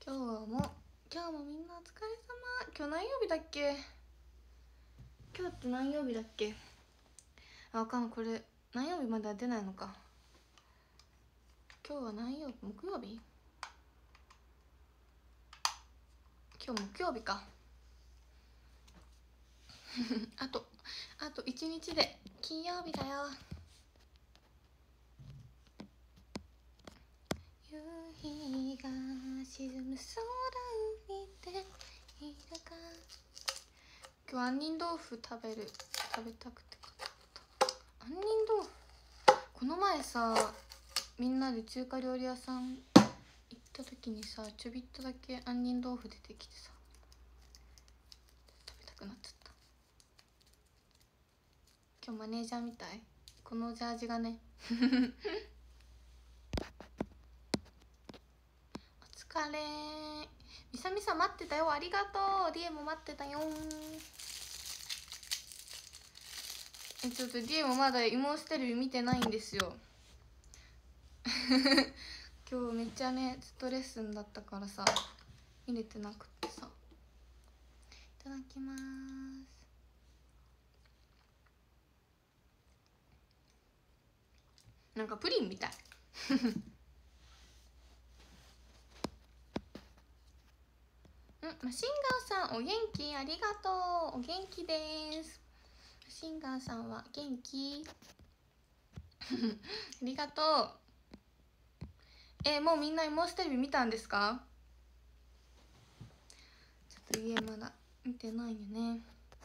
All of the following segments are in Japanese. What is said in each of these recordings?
今日もみんなお疲れ様。今日何曜日だっけ？今日って何曜日だっけ？あ、わかんない。これ何曜日までは出ないのか。今日は何曜日？木曜日？今日木曜日かあと1日で金曜日だよ。夕日が沈む空を見ているか。今日杏仁豆腐食べたくて買った杏仁豆腐。この前さ、みんなで中華料理屋さん行った時にさ、ちょびっとだけ杏仁豆腐出てきてさ、食べたくなっちゃった。今日マネージャーみたい、このジャージがねお疲れー。みさみさ待ってたよ、ありがとう。リエも待ってたよちょっとリエもまだ芋ステレビ見てないんですよ今日めっちゃね、ずっとレッスンだったからさ、見れてなくってさ。いただきます。なんかプリンみたいマシンガーさんお元気？ありがとう。お元気です。マシンガーさんは元気ありがとう。もうみんな芋ステレビ見たんですか？ちょっと家まだ見てないよね。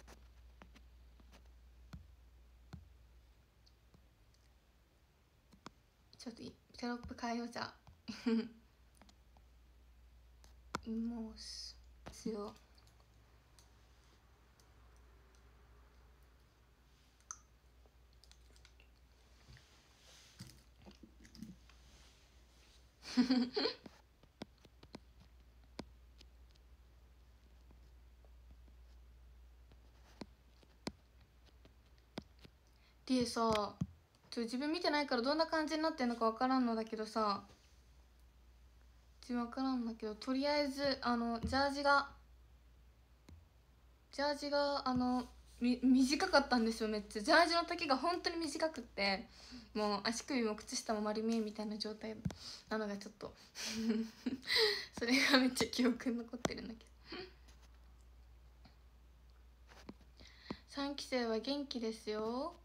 ちょっとテロップ変えよう。じゃあ芋スよでさ、自分見てないからどんな感じになってんのか分からんのだけどさ、自分分からんだけど、とりあえずジャージが短かったんですよ。めっちゃジャージの丈が本当に短くって、もう足首も靴下も丸見えみたいな状態なのがちょっとそれがめっちゃ記憶に残ってるんだけど。3期生は元気ですよ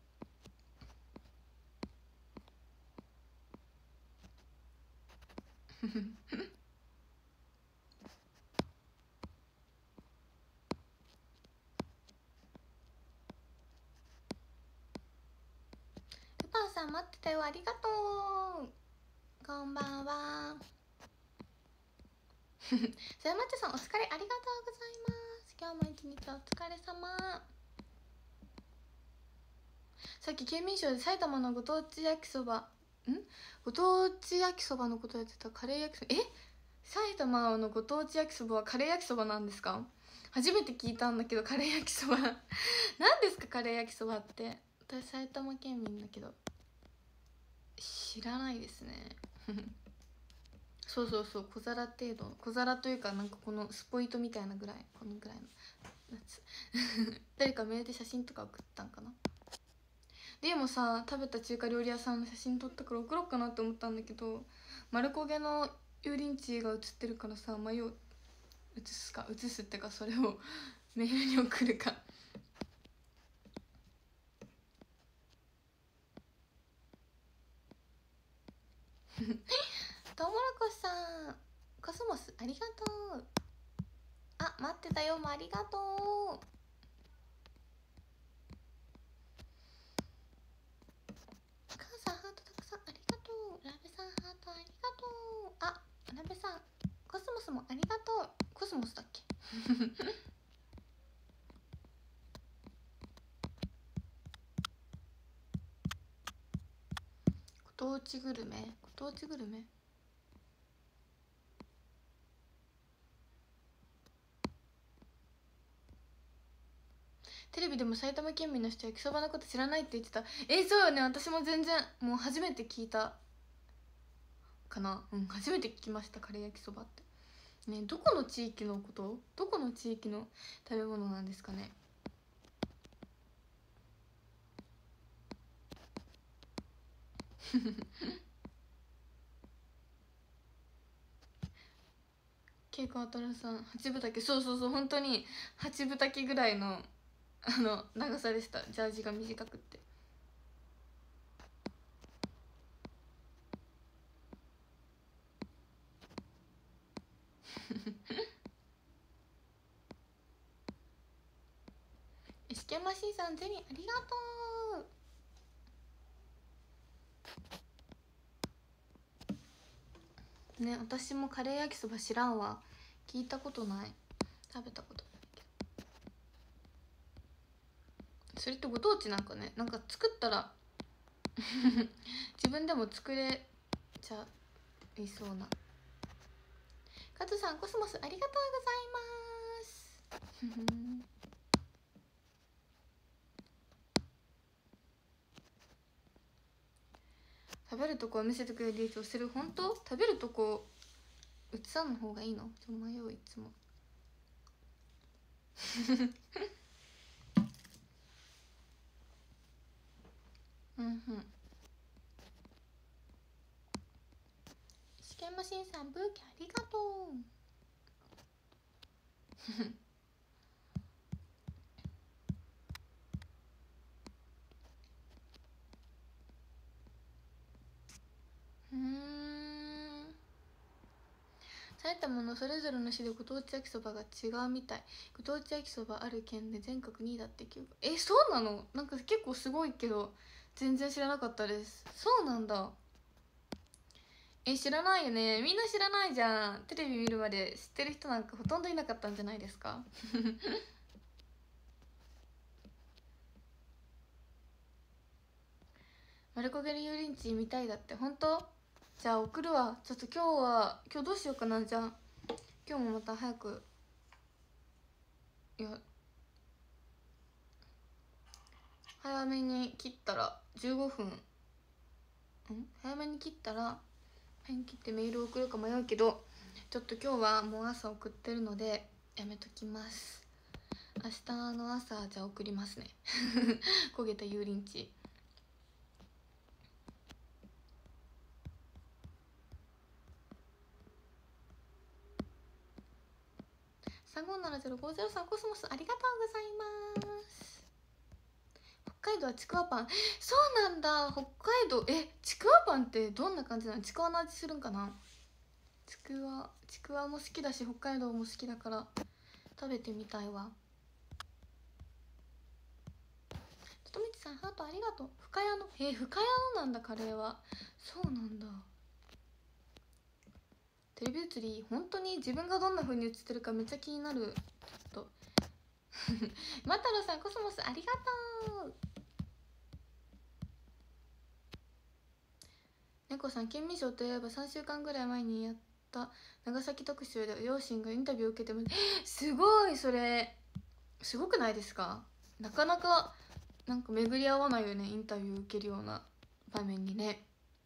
ルパンさん待ってたよ、ありがとう。こんばんはさやまちゃさんお疲れ、ありがとうございます。今日も一日お疲れ様。さっき県民賞で埼玉のご当地焼きそばご当地焼きそばのことやってた。カレー焼きそば、埼玉のご当地焼きそばはカレー焼きそばなんですか？初めて聞いたんだけど、カレー焼きそば何ですかカレー焼きそばって。私埼玉県民だけど知らないですねそうそうそう、小皿程度、小皿というか、なんかこのスポイトみたいなぐらい、このぐらいのやつ誰かメールで写真とか送ったんかな。でもさ、食べた中華料理屋さんの写真撮ったから送ろうかなって思ったんだけど、丸焦げの油淋鶏が写ってるからさ、迷う。写すってか、それをメールに送るかトウモロコシさん、コスモスありがとう。あ、待ってたよもありがとう。母さんハートたくさんありがとう。ラベさんハートありがとう。あ、ラベさんコスモスもありがとう。コスモスだっけご当地グルメ、ご当地グルメ、テレビでも埼玉県民の人焼きそばのこと知らないって言ってた。そうよね、私も全然もう初めて聞いたかな。初めて聞きました、カレー焼きそばって。 ね、どこの地域のこと、どこの地域の食べ物なんですかね。ケイコアトラさん、八分丈、そうそうそう、本当に八分丈ぐらいの長さでした、ジャージが短くって。石ケマシーさん、ゼニーありがとうね。私もカレー焼きそば知らんわ。聞いたことない、食べたことないけど。それってご当地なんかね、なんか作ったら自分でも作れちゃいそうな。カズさん、コスモスありがとうございます食べるとこを見せてくれるリーチをする。本当？食べるとこ映さんの方がいいの？ちょっと迷う、いつもうんうん。試験マシンさん、ブーケありがとう埼玉のそれぞれの市でご当地焼きそばが違うみたい。ご当地焼きそばある県で全国2位だって記憶。そうなの？なんか結構すごいけど全然知らなかったです。そうなんだ。知らないよね、みんな知らないじゃん。テレビ見るまで知ってる人なんかほとんどいなかったんじゃないですかマルコゲリ油淋鶏見たいだって。本当？じゃあ送るわ。ちょっと今日どうしようかな。じゃあ今日もまた早く、いや早めに切ったら15分、早めに切ったら早めに切ってメール送るか迷うけど、ちょっと今日はもう朝送ってるのでやめときます。明日の朝じゃあ送りますね焦げた油淋鶏。357050さん、コスモスありがとうございます。北海道はちくわパン。そうなんだ、北海道。ちくわパンってどんな感じなの？ちくわの味するんかな。ちくわも好きだし北海道も好きだから食べてみたいわ。ととみちさん、ハートありがとう。深谷の深谷のなんだ、カレーは。そうなんだ。テレビ映り本当に自分がどんな風に映ってるかめっちゃ気になる。ちょっとマタロさん、コスモスありがとう。猫さん、県民賞といえば3週間ぐらい前にやった長崎特集で両親がインタビューを受けてもすごい、それすごくないですか？なかなかなんか巡り合わないよね、インタビュー受けるような場面にね。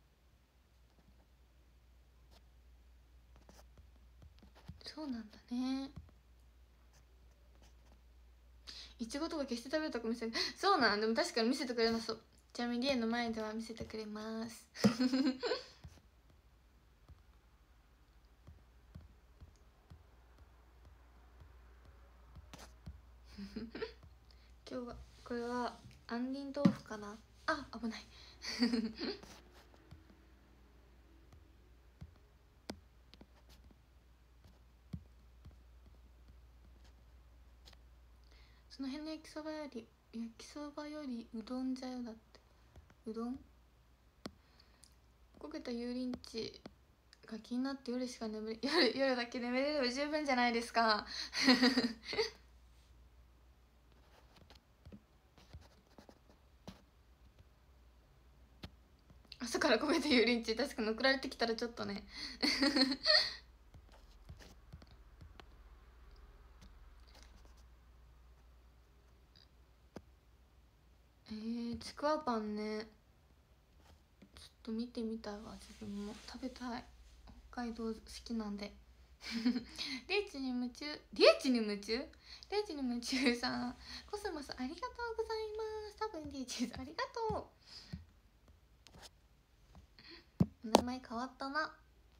そうなんだね。いちごとか決して食べるとこ見せる。そうなんでも確かに見せてくれなそう。ちなみに家の前では見せてくれます今日はこれは杏仁豆腐かな。あ、危ないその辺の焼きそばよりうどんじゃよ。だってうどん焦げた油淋鶏が気になって夜しか眠れ夜だけ眠れれば十分じゃないですか朝から焦げた油淋鶏確かに送られてきたらちょっとねちくわパンね、ちょっと見てみたいわ。自分も食べたい。北海道好きなんでリーチに夢中、リーチに夢中、リーチに夢中さん、コスモスありがとうございます。多分リーチありがとう。名前変わったな。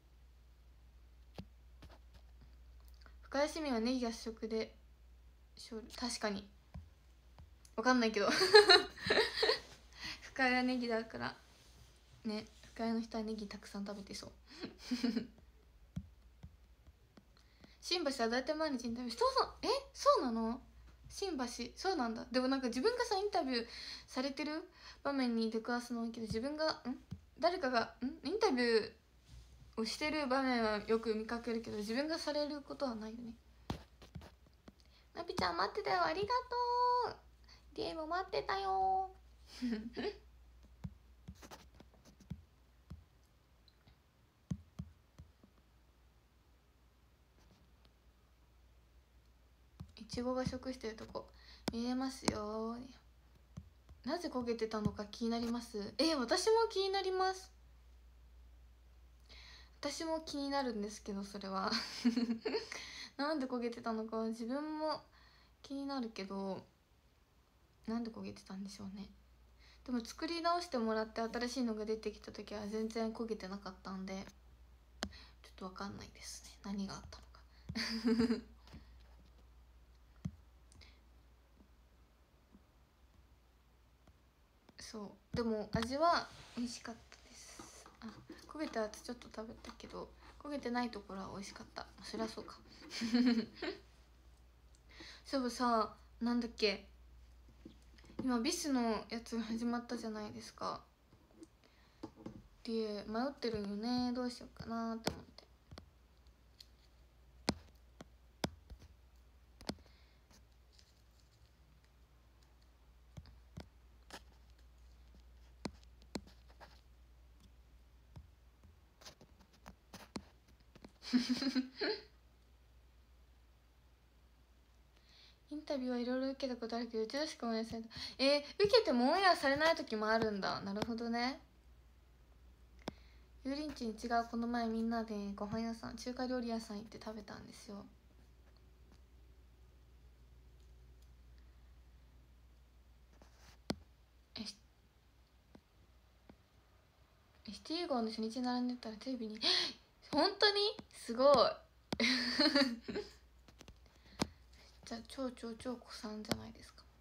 深谷市民はネギが主食で確かにわかんないけど深谷ネギだからね。深谷の人はネギたくさん食べてそう新橋は大体毎日インタビューして、そうなの？新橋そうなんだ。でもなんか自分がさインタビューされてる場面に出くわすの多いけど、自分が誰かがインタビューをしてる場面はよく見かけるけど、自分がされることはないよね。なぴちゃん待ってたよ、ありがとう。ゲーム待ってたよいちごが食してるとこ見えますよ。なぜ焦げてたのか気になります。私も気になります。私も気になるんですけど、それはなんで焦げてたのかは自分も気になるけど、なんで焦げてたんでしょうね。でも作り直してもらって新しいのが出てきた時は全然焦げてなかったんで、ちょっと分かんないですね、何があったのかそうでも味は美味しかったです。焦げたやつちょっと食べたけど、焦げてないところは美味しかった。そりゃそうかそうさ、なんだっけ、今ビスのやつが始まったじゃないですか。で迷ってるよね、どうしようかなって思ってインタビューはいろいろ受けたことあるけど、一度しかオンエアされた。受けてもオンエアされない時もあるんだ。なるほどね。油淋鶏に違う、この前みんなでご飯屋さん、中華料理屋さん行って食べたんですよ。シティ号の初日に並んでたらテレビに本当にすごいじゃあ超子さんじゃないですか。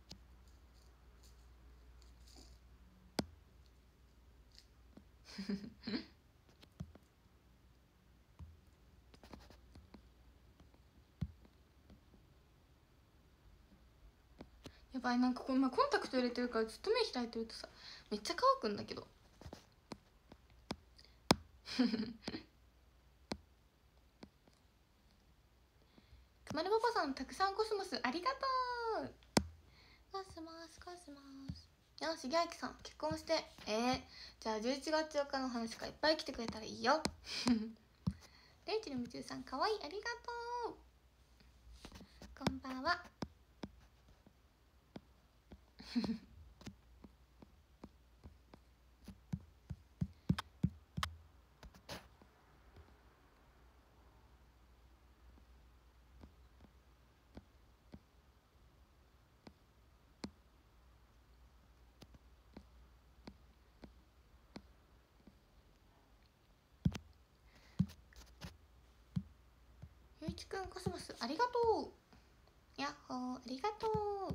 やばい、なんか今コンタクト入れてるからずっと目開いてるとさめっちゃ乾くんだけどくまるパパさん、たくさんコスモスありがとう。コスモスコスモス。よし、ぎゃいきさん結婚して、じゃあ11月4日の話がいっぱい来てくれたらいいよレイチの夢中さんかわいい、ありがとう。こんばんはゆういちくん、コスモスありがとう。やっほー、ありがとう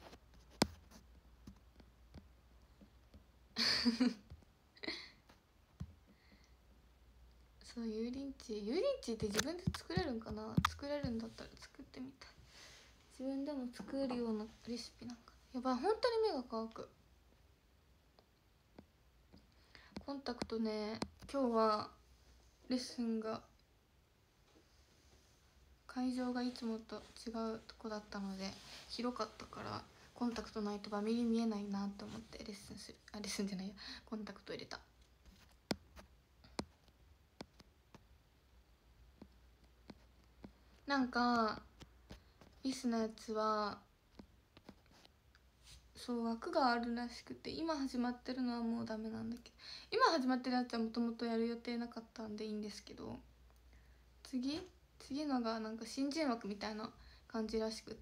そう、油淋鶏って自分で作れるんかな。作れるんだったら作ってみたい。自分でも作るようなレシピなんかな。やばい、本当に目が乾く。コンタクトね、今日はレッスンが会場がいつもと違うとこだったので広かったから、コンタクトないとバミリ見えないなと思ってレッスンじゃないや、コンタクト入れた。なんかリスのやつはそう枠があるらしくて、今始まってるのはもうダメなんだけど、今始まってるやつはもともとやる予定なかったんでいいんですけど、 次のがなんか新人枠みたいな感じらしくって、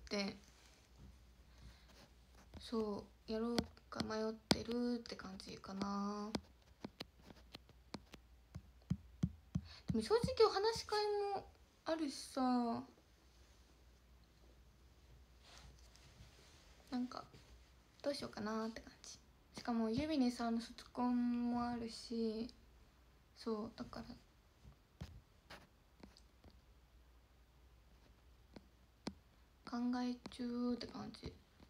そうやろうか迷ってるって感じかな。でも正直お話し会もあるしさ、なんかどうしようかなって感じ。しかもユビネさんの卒コンもあるし、そうだから考え中って感じ。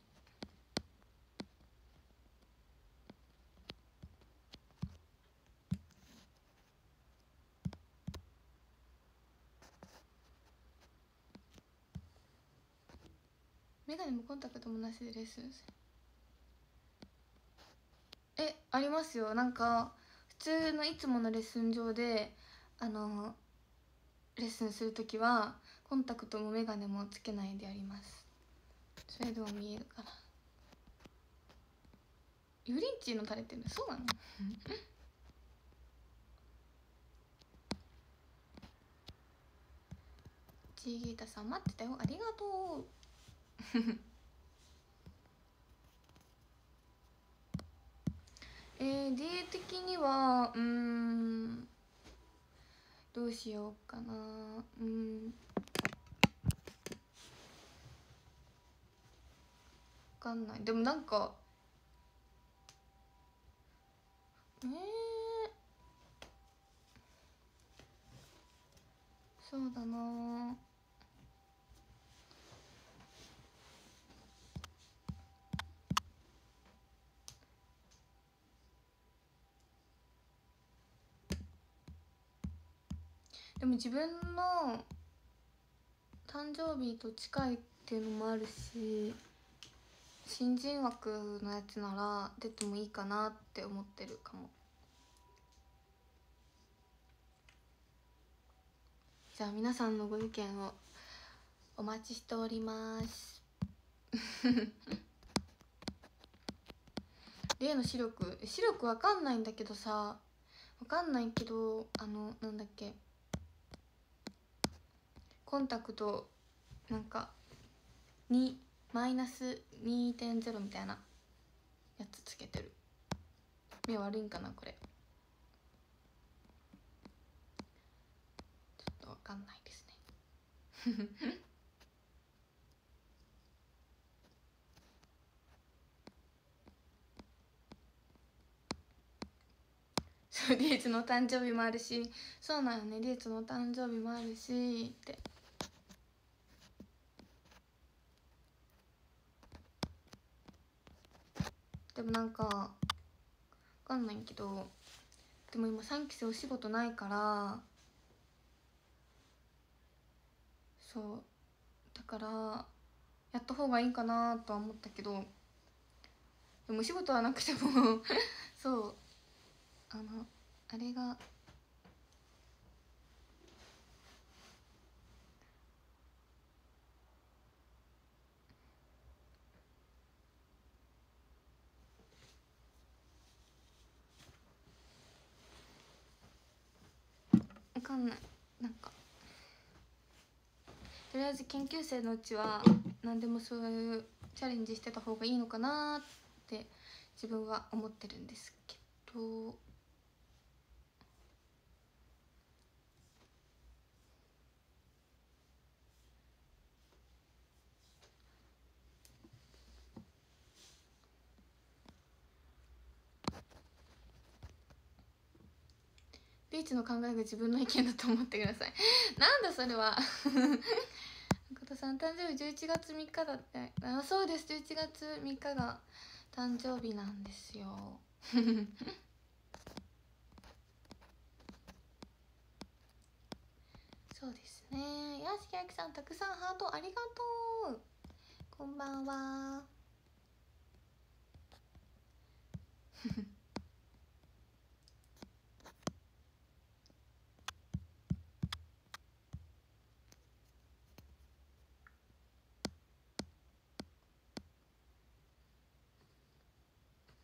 メガネもコンタクトもなしでレッスンありますよ。なんか普通のいつものレッスン上でレッスンするときはコンタクトもメガネもつけないでやります。それでも見えるから。ユリンチーの垂れてるのそうなのチーギータさん待ってたよ、ありがとうDA 的にはどうしようかな。分かんない。でもなんかそうだな。でも自分の誕生日と近いっていうのもあるし、新人枠のやつなら出てもいいかなって思ってるかも。じゃあ皆さんのご意見をお待ちしております例の視力わかんないんだけどさ、わかんないけどなんだっけ、コンタクトなんかマイナス 2.0 みたいなやつつけてる。目悪いんかなこれ、ちょっとわかんないですねそうリエツの誕生日もあるし、そうなんよね、リエツの誕生日もあるしって。でもなんかわかんないけど、でも今3期生お仕事ないから、そうだからやった方がいいかなとは思ったけど、でもお仕事はなくてもそうあれがわかんない。なんかとりあえず研究生のうちは何でもそういうチャレンジしてた方がいいのかなって自分は思ってるんですけど、リーチの考えが自分の意見だと思ってくださいなんだそれは中田さん誕生日11月3日だって。あ、そうです、11月3日が誕生日なんですよそうですね。よしきあきさんたくさんハートありがとう。こんばんは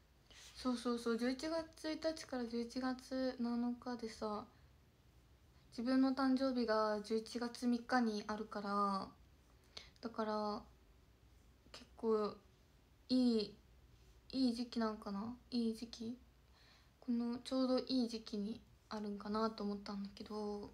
そう11月1日から11月7日でさ、 自分の誕生日が11月3日にあるから、だから結構いいいい時期なんかな、いい時期、このちょうどいい時期にあるんかなと思ったんだけど、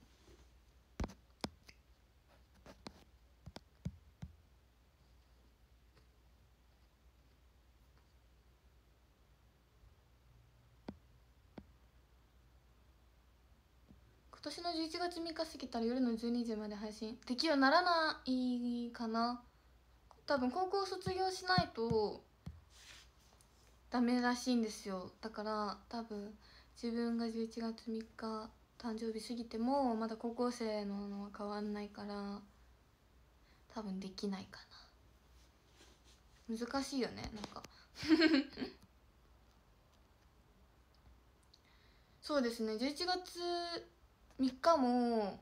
今年の11月3日過ぎたら夜の12時まで配信できるようにならないかな。多分高校卒業しないとダメらしいんですよ。だから多分自分が11月3日誕生日過ぎてもまだ高校生ののは変わんないから、多分できないかな。難しいよね、なんかそうですね、11月3日も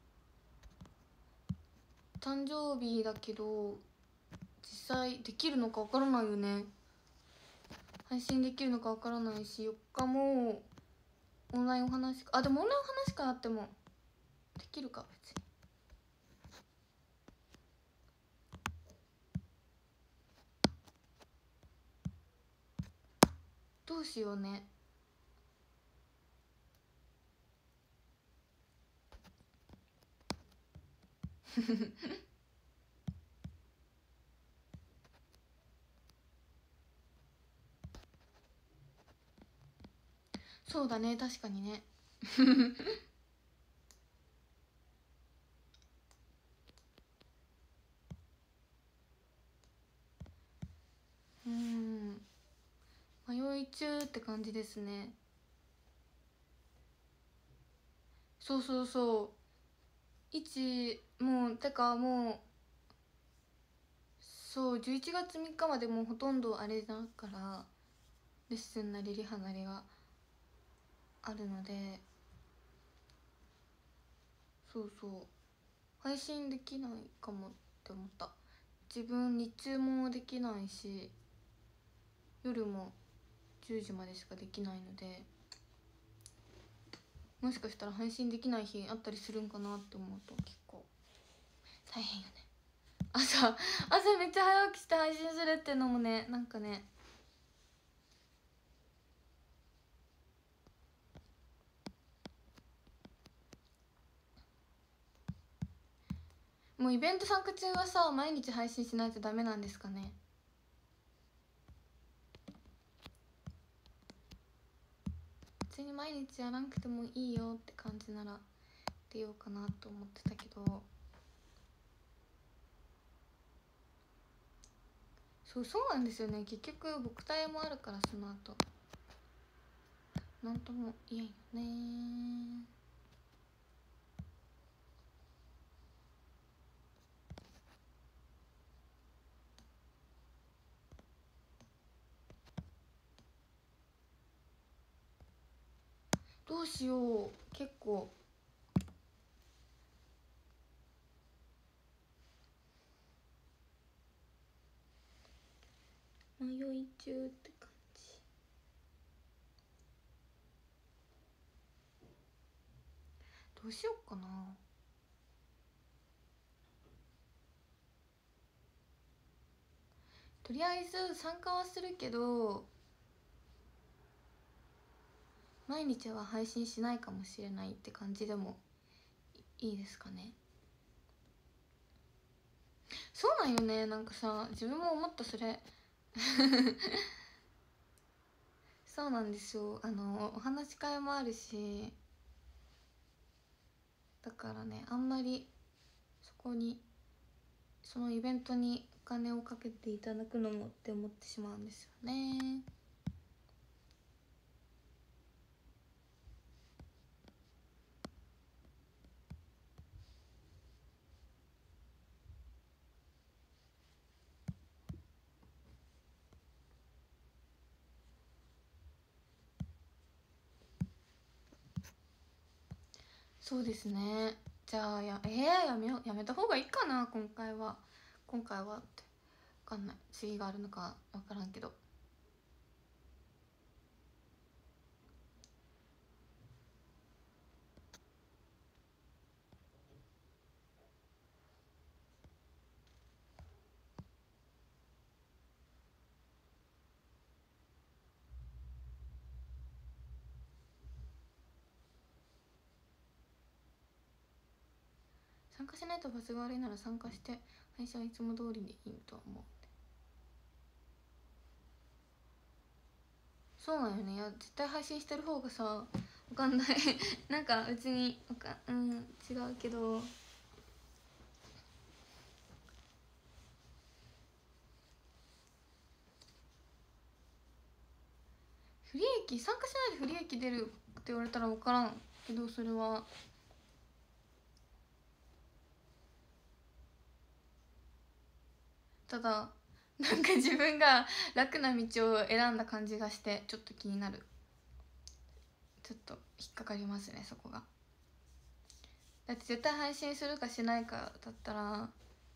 誕生日だけど実際できるのかわからないよね。配信できるのかわからないし、4日もオンラインお話でもオンラインお話会あってもできるか別に。どうしようねそうだね、確かにね迷い中って感じですね。そうそうそう、もうてかもうそう11月3日までもうほとんどあれだから、レッスンなりリハなりがあるので、そうそう、配信できないかもって思った。自分日中もできないし夜も10時までしかできないので、もしかしたら配信できない日あったりするんかなって思うと結構大変よね。朝めっちゃ早起きして配信するっていうのもね、なんかね、もうイベント参加中はさ毎日配信しないとダメなんですかね。別に毎日やらなくてもいいよって感じなら出ようかなと思ってたけど、そうなんですよね。結局僕体もあるから、その後なんとも言えんよね。どうしよう、結構迷い中って感じ。どうしようかな。とりあえず参加はするけど毎日は配信しないかもしれないって感じでもいいですかね。そうなんよね、なんかさ自分も思った、それそうなんですよ、お話し会もあるし、だからねあんまりそのイベントにお金をかけていただくのもって思ってしまうんですよね。そうですね、じゃあやめた方がいいかな、今回はって分かんない、次があるのか分からんけど。 参加しないとバツが悪いなら参加して配信はいつも通りでいいと思う。そうなんよね。いや絶対配信してる方がさ、わかんないなんか別に違うけど、不利益、参加しないで不利益出るって言われたら分からんけど、それはただなんか自分が楽な道を選んだ感じがしてちょっと気になる。ちょっと引っかかりますね、そこが。だって絶対配信するかしないかだったら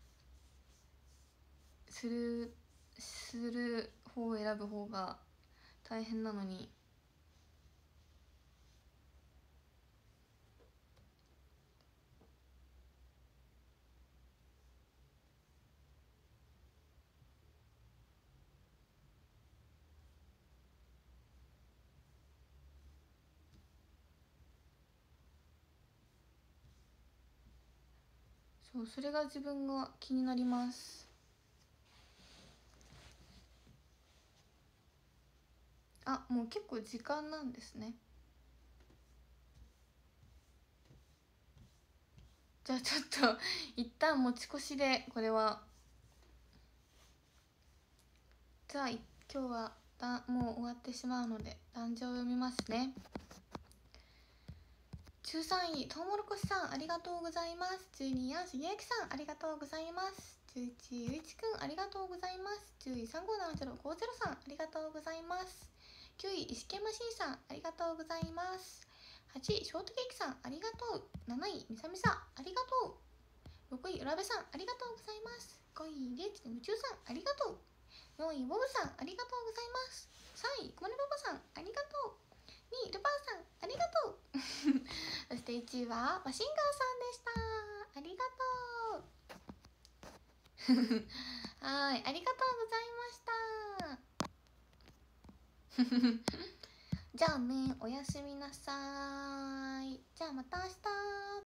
する方を選ぶ方が大変なのに。そう、それが自分が気になります。あ、もう結構時間なんですね。じゃあちょっと一旦持ち越しで、これはじゃあ今日はもう終わってしまうので壇上を読みますね。13位とうもろこしさんありがとうございます。12位やしげゆきさんありがとうございます。11位ゆいちくんありがとうございます。10位357050さんありがとうございます。9位石けましんさんありがとうございます。8位ショートケーキさんありがとう。7位みさみさありがとう。6位うらべさんありがとうございます。5位レイチの夢中さんありがとう。4位ボブさんありがとうございます。3位くまねパパさんありがとう。2位ルパンさんありがとうそして1位はマシンガンさんでした。ありがとうはいありがとうございましたじゃあね、おやすみなさい。じゃあまた明日。